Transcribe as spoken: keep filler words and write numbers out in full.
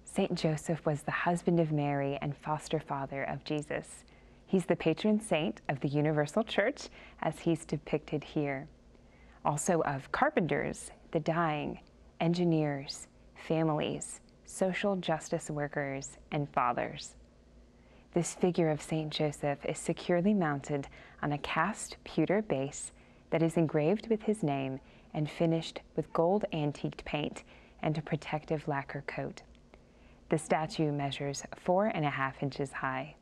Saint Joseph was the husband of Mary and foster father of Jesus. He's the patron saint of the Universal Church, as he's depicted here. Also of carpenters, the dying, engineers, families, social justice workers, and fathers. This figure of Saint Joseph is securely mounted on a cast pewter base that is engraved with his name and finished with gold antiqued paint and a protective lacquer coat. The statue measures four and a half inches high.